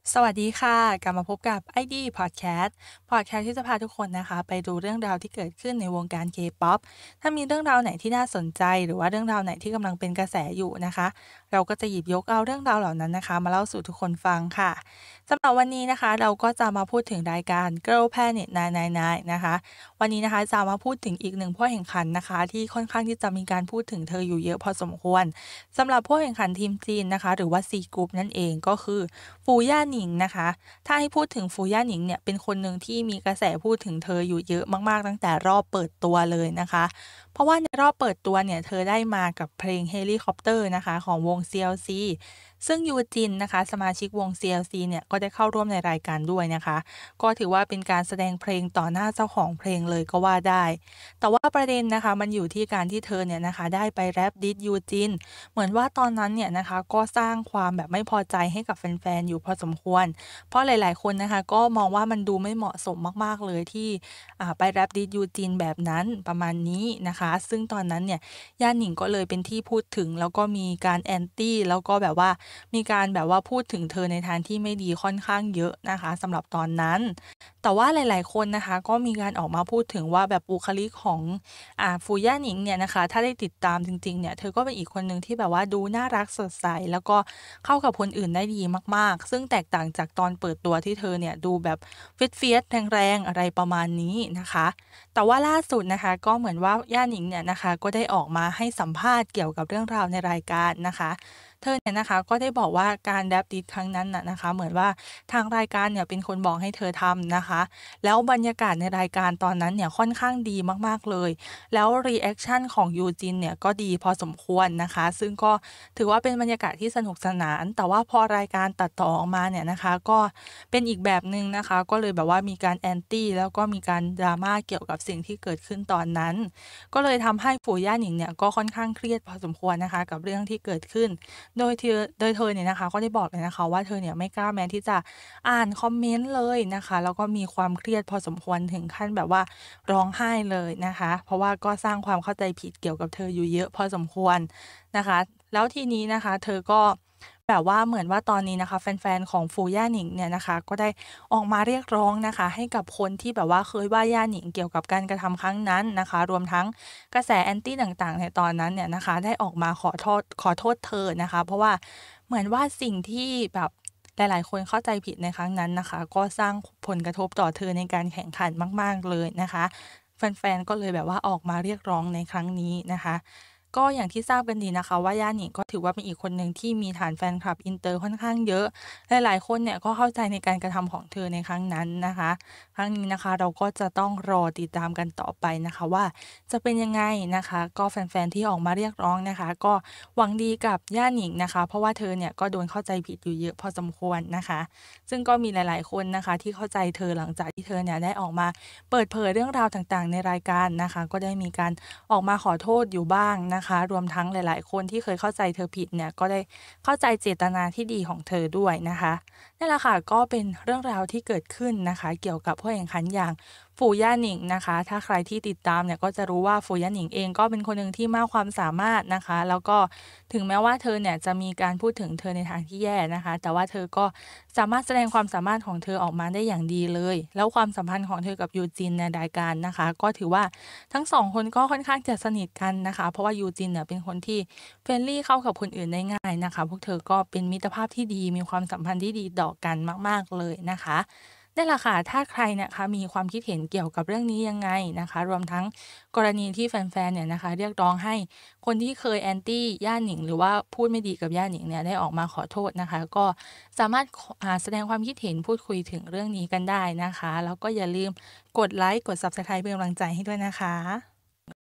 สวัสดีค่ะกลับมาพบกับไอดีพอดแคสต์ที่จะพาทุกคนนะคะไปดูเรื่องราวที่เกิดขึ้นในวงการ K-POP ถ้ามีเรื่องราวไหนที่น่าสนใจหรือว่าเรื่องราวไหนที่กำลังเป็นกระแสอยู่นะคะเราก็จะหยิบยกเอาเรื่องราวเหล่านั้นนะคะมาเล่าสู่ทุกคนฟังค่ะสำหรับวันนี้นะคะเราก็จะมาพูดถึงรายการ Girl Planet 999นะคะวันนี้นะคะจะมาพูดถึงอีกหนึ่งผู้แข่งขันนะคะที่ค่อนข้างที่จะมีการพูดถึงเธออยู่เยอะพอสมควรสำหรับผู้แข่งขันทีมจีนนะคะหรือว่า C Group นั่นเองก็คือ ฟูย่าหนิงนะคะถ้าให้พูดถึงฟูย่าหนิงเนี่ยเป็นคนหนึ่งที่มีกระแสพูดถึงเธออยู่เยอะมากๆตั้งแต่รอบเปิดตัวเลยนะคะเพราะว่าในรอบเปิดตัวเนี่ยเธอได้มากับเพลง Helicopter นะคะของวง CLC ซึ่งยูจินนะคะสมาชิกวง CLC เนี่ยก็ได้เข้าร่วมในรายการด้วยนะคะก็ถือว่าเป็นการแสดงเพลงต่อหน้าเจ้าของเพลงเลยก็ว่าได้แต่ว่าประเด็นนะคะมันอยู่ที่การที่เธอเนี่ยนะคะได้ไปแรปดิสยูจิน เหมือนว่าตอนนั้นเนี่ยนะคะก็สร้างความแบบไม่พอใจให้กับแฟนๆอยู่พอสมควรเพราะหลายๆคนนะคะก็มองว่ามันดูไม่เหมาะสมมากๆเลยที่ไปแรปดิสยูจินแบบนั้นประมาณนี้นะคะซึ่งตอนนั้นเนี่ยย่าหนิงก็เลยเป็นที่พูดถึงแล้วก็มีการแอนตี้แล้วก็แบบว่ามีการแบบว่าพูดถึงเธอในทางที่ไม่ดีค่อนข้างเยอะนะคะสำหรับตอนนั้นแต่ว่าหลายๆคนนะคะก็มีการออกมาพูดถึงว่าแบบบุคลิกของฟูย่าหนิงเนี่ยนะคะถ้าได้ติดตามจริงๆเนี่ยเธอก็เป็นอีกคนหนึ่งที่แบบว่าดูน่ารักสดใสแล้วก็เข้ากับคนอื่นได้ดีมากๆซึ่งแตกต่างจากตอนเปิดตัวที่เธอเนี่ยดูแบบเฟียสๆแรงๆอะไรประมาณนี้นะคะแต่ว่าล่าสุดนะคะก็เหมือนว่าย่าหนิงเนี่ยนะคะก็ได้ออกมาให้สัมภาษณ์เกี่ยวกับเรื่องราวในรายการนะคะเธอเนี่ยนะคะก็ได้บอกว่าการ rap diss ครั้งนั้นน่ะนะคะเหมือนว่าทางรายการเนี่ยเป็นคนบอกให้เธอทำนะคะแล้วบรรยากาศในรายการตอนนั้นเนี่ยค่อนข้างดีมากๆเลย แล้วรีแอกชันของยูจินเนี่ยก็ดีพอสมควรนะคะซึ่งก็ถือว่าเป็นบรรยากาศที่สนุกสนานแต่ว่าพอรายการตัดต่อออกมาเนี่ยนะคะก็เป็นอีกแบบหนึ่งนะคะก็เลยแบบว่ามีการ Anti แล้วก็มีการ drama เกี่ยวกับสิ่งที่เกิดขึ้นตอนนั้นก็เลยทำให้ฝูย่าหนิงเนี่ยก็ค่อนข้างเครียดพอสมควรนะคะกับเรื่องที่เกิดขึ้นโดยเธอเนี่ยนะคะก็ได้บอกเลยนะคะว่าเธอเนี่ยไม่กล้าแม้ที่จะอ่านคอมเมนต์เลยนะคะแล้วก็มีความเครียดพอสมควรถึงขั้นแบบว่า ร้องไห้เลยนะคะเพราะว่าก็สร้างความเข้าใจผิดเกี่ยวกับเธออยู่เยอะพอสมควรนะคะแล้วทีนี้นะคะเธอก็แบบว่าเหมือนว่าตอนนี้นะคะแฟนๆของฟูย่าหนิงเนี่ยนะคะก็ได้ออกมาเรียกร้องนะคะให้กับคนที่แบบว่าเคยว่าย่าหนิงเกี่ยวกับการกระทำครั้งนั้นนะคะรวมทั้งกระแส Anti ต่างๆในตอนนั้นเนี่ยนะคะได้ออกมาขอโทษเธอนะคะเพราะว่าเหมือนว่าสิ่งที่แบบหลายๆคนเข้าใจผิดในครั้งนั้นนะคะก็สร้างผลกระทบต่อเธอในการแข่งขันมากๆเลยนะคะ แฟนๆก็เลยแบบว่าออกมาเรียกร้องในครั้งนี้นะคะก็อย่างที่ทราบกันดีนะคะว่าย่าหนิงก็ถือว่าเป็นอีกคนหนึ่งที่มีฐานแฟนคลับอินเตอร์ค่อนข้างเยอะหลายๆคนเนี่ยก็เข้าใจในการกระทำของเธอในครั้งนั้นนะคะครั้งนี้นะคะเราก็จะต้องรอติดตามกันต่อไปนะคะว่าจะเป็นยังไงนะคะก็แฟนๆที่ออกมาเรียกร้องนะคะก็หวังดีกับย่าหนิงนะคะเพราะว่าเธอเนี่ยก็โดนเข้าใจผิดอยู่เยอะพอสมควรนะคะซึ่งก็มีหลายๆคนนะคะที่เข้าใจเธอหลังจากที่เธอเนี่ยได้ออกมา เปิดเผยเรื่องราวต่างๆในรายการนะคะก็ได้มีการออกมาขอโทษอยู่บ้างนะคะรวมทั้งหลายๆคนที่เคยเข้าใจเธอผิดเนี่ยก็ได้เข้าใจเจตนาที่ดีของเธอด้วยนะคะนั่นแหละค่ะก็เป็นเรื่องราวที่เกิดขึ้นนะคะเกี่ยวกับผู้แข่งขันอย่างฝูย่าหนิงนะคะถ้าใครที่ติดตามเนี่ยก็จะรู้ว่าฝูย่าหนิงเองก็เป็นคนหนึ่งที่มากความสามารถนะคะแล้วก็ถึงแม้ว่าเธอเนี่ยจะมีการพูดถึงเธอในทางที่แย่นะคะแต่ว่าเธอก็สามารถแสดงความสามารถของเธอออกมาได้อย่างดีเลยแล้วความสัมพันธ์ของเธอกับยูจินในรายการนะคะก็ถือว่าทั้งสองคนก็ค่อนข้างจะสนิทกันนะคะเพราะว่ายูจินเนี่ยเป็นคนที่ friendly เข้ากับคนอื่นได้ง่ายนะคะพวกเธอก็เป็นมิตรภาพที่ดีมีความสัมพันธ์ที่ดีต่อกันมากๆเลยนะคะนั่นแหละค่ะถ้าใครนะคะมีความคิดเห็นเกี่ยวกับเรื่องนี้ยังไงนะคะรวมทั้งกรณีที่แฟนๆเนี่ยนะคะเรียกร้องให้คนที่เคย Anti ย่าหนิงหรือว่าพูดไม่ดีกับย่าหนิงเนี่ยได้ออกมาขอโทษนะคะก็สามารถแสดงความคิดเห็นพูดคุยถึงเรื่องนี้กันได้นะคะแล้วก็อย่าลืมกดไลก์กด Subscribe เป็นกำลังใจให้ด้วยนะคะ